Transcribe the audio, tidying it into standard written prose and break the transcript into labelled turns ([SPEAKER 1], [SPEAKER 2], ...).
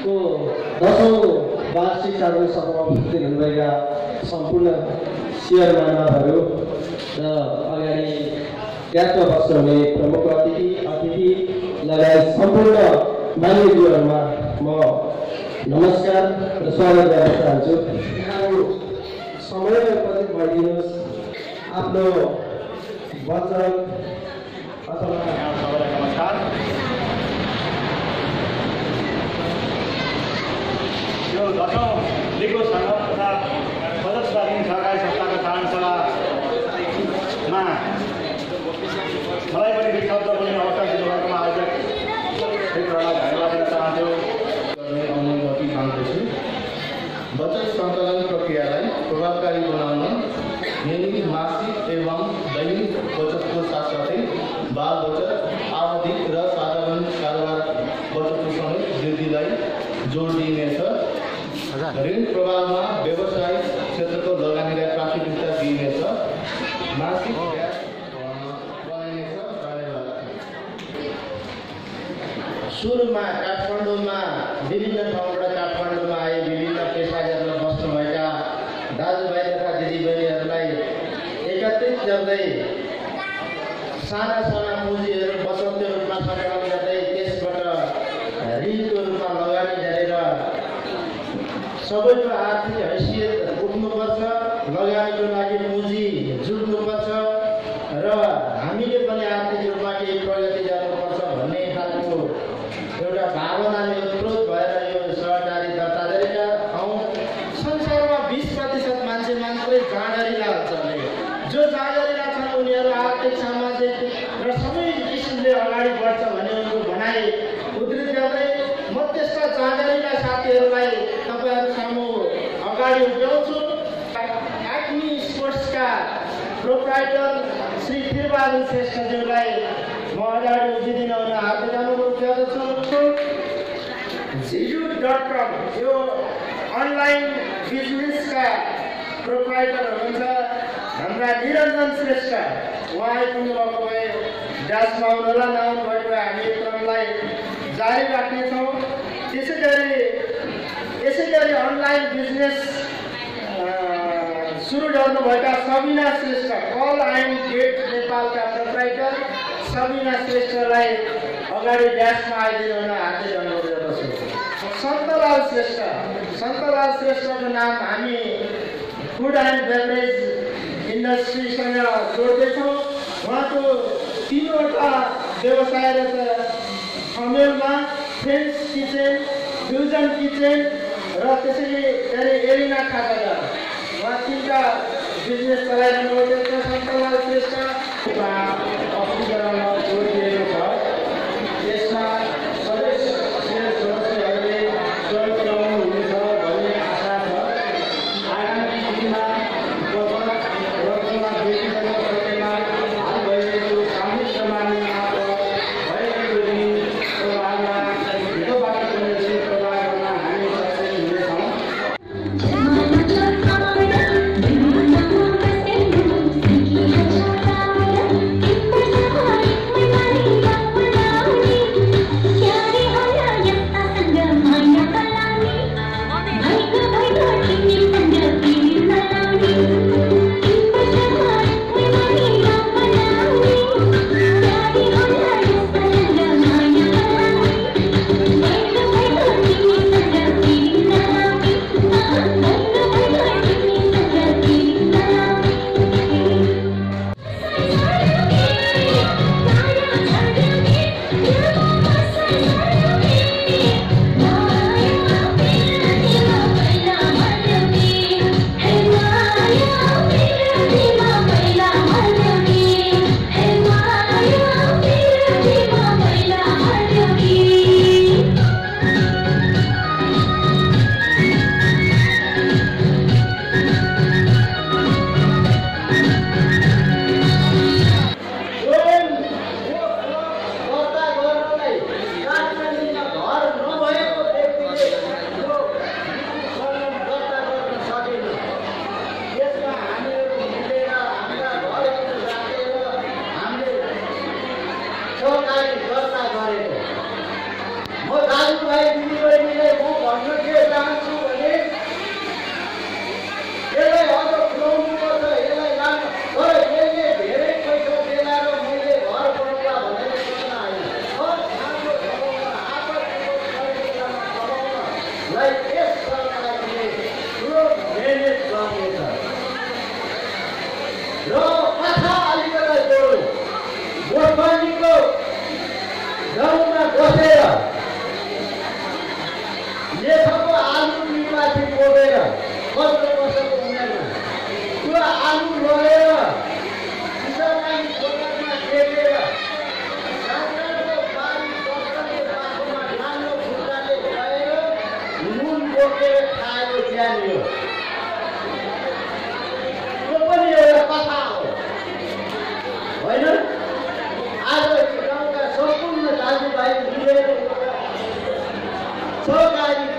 [SPEAKER 1] को 10औं वार्षिक साधारण सभामा उपस्थित हुनुभएका सम्पूर्ण शेयर मानवहरू र अगाडि ट्यापमा बस्नुहुने प्रमुख अतिथि लगायत सम्पूर्ण मान्यज्यूहरूमा म नमस्कार र स्वागत गर्न चाहन्छु। यहाँहरू समयमा उपस्थित भइदिनुहोस्। आफ्नो वचन अथवा
[SPEAKER 2] सबैलाई नमस्कार। यो 10औं लिगो सङ्घ तथा बचत दार्जिलिङ सहकारी संस्थाको साधारण सभामा मलाई पनि विशब्द बोल्ने अवसर दिनुभएकोमा आयोजक क्षेत्रलाई धन्यवाद दिन चाहन्छु।
[SPEAKER 3] अनुमति माग्दछु। बचत सञ्चालन प्रक्रियालाई प्रभावकारी बनाउन नियमित मासिक एवं दैनिक बचतको साथसाथै बाल बचत, आवधिक र साधारण कारोबार बचतको समेत वृद्धिलाई जोड दिइनेछ। ऋण प्रवाहमा व्यवसाय क्षेत्रको लगानीलाई प्राथमिकता दिइनेछ। मासिक ब्याज बनाइनेछ।
[SPEAKER 4] सुरुमा काठमाडौँमा विभिन्न ठाउँबाट काठमाडौँमा आए विभिन्न पेसागरमा बस्नुभएका दाजुभाइ तथा दिदीबहिनीहरूलाई एकत्रित गर्दै साना साना पुँजीहरू बचतको रूपमा सङ्कलन गर्दै त्यसबाट ऋणको रूपमा लगानी गरेर सबैको आर्थिक हैसियत उठ्नुपर्छ, लगानीको लागि पुँजी जुट्नुपर्छ र हामीले पनि आर्थिक रूपमा केही प्रगति गर्नुपर्छ भन्ने खालको एउटा भावनाले उत्प्रोत भएर यो सहकारी दर्ता गरेका हौँ। संसारमा 20% मान्छे मात्रै जाँगरिला हुन्छन्। जो जाँगरिला छन् उनीहरू आर्थिक, सामाजिक र सबै किसिमले अगाडि बढ्छ भन्ने उनको भनाइ उद्धृत गर्दै म त्यस्ता जाँगरिला साथीहरूलाई तपाईँहरू सामु अगाडि उठाउँछु। एक्मी स्पोर्ट्सका प्रोप्राइटर श्री वीरबहादुर श्रेष्ठज्यूलाई म अगाडि उभिदिन हुन हार्दिक अनुरोध गर्दछु। zidu.com यो अनलाइन बिजनेसका प्रोप्राइटर हुनुहुन्छ हाम्रा निरञ्जन श्रेष्ठ। उहाँ आइपुग्नु भएको भए डान्समा आउनुहोला, नआउनु भएको भए हामी क्रमलाई जारी राख्नेछौँ। यसै गरी अनलाइन बिजनेस सुरु गर्नुभएका Sabina Shrestha, call and get नेपालका प्रोप्राइटर सबिना श्रेष्ठलाई अगाडि ड्यासमा आइदिनु हुन हार्दिक अनुरोध गर्दछु। सन्तलाल श्रेष्ठको नाम हामी फुड एन्ड बेभरेज इन्डस्ट्रीसँग जोड्दैछौँ। उहाँको 3वटा व्यवसाय रहेछ। अमेलमा फ्रेन्च किचन, फ्युजन किचन र त्यसै गरी एरिना खाजाघर। उहाँ 3टा बिजनेस चलाइरहनु भएको छ। सन्तलाल श्रेष्ठ अफिसरमा जोडिएको छ। यसमा सबै सदस्यहरूले सहयोग हुनेछ भन्ने आशा छ। आगामी दिनमा बचत वर्षमा व्यक्तिगत प्रक्रियामा हाल भइरहेको सामूहिक समाजमा भएको ऋण प्रभावमा भिडोबाट पनि ऋण प्रभाव गर्न हामी सक्षम हुनेछौँ। सहकारी दर्ता गरेको म दाजुभाइ दिदीबहिनीले म चाहन्छु भने यसलाई अझ पुर्याउनुपर्छ, यसलाई लानु। तर यसले धेरै पैसा देलाएर मैले घर बनाउँला भनेर सोच्न होइन। सानो ठाउँमा आपतको परिस्थितिमा बनाउनलाई यस सरकारले ठुलो मेहनत गर्नेछ। र कथा अलिकति जोडौँ। गोठबन्दीको गाउँमा बसेर लेखको आलु निर्वाची बोलेर 15 वर्षको उमेरमा त्यो आलु लगेर किसानलाई खोलामा टेकेर सरकारको बारी दफ्तरको बाटोमा राम्रो खुट्टाले गएर नुन बोकेर खाएको ज्यान हो। त्यो पनि एउटा कथा हो होइन? आज गाउँका सम्पूर्ण दाजुभाइ मिलेर सहकारी